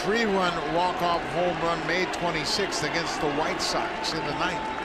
3-run walk-off home run May 26th against the White Sox in the 9th.